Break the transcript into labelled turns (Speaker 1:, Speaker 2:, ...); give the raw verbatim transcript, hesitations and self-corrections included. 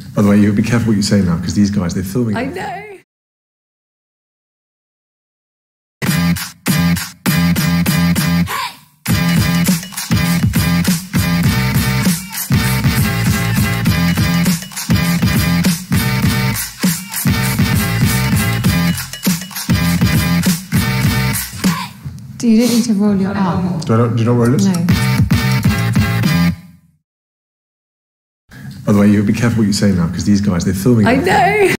Speaker 1: By the way, you be careful what you say now, because these guys, they're filming.
Speaker 2: I know.
Speaker 3: You don't need to roll your arm.
Speaker 1: Do I not, do you not roll it?
Speaker 3: No.
Speaker 1: By the way, you be careful what you say now, because these guys, they're filming.
Speaker 2: I know.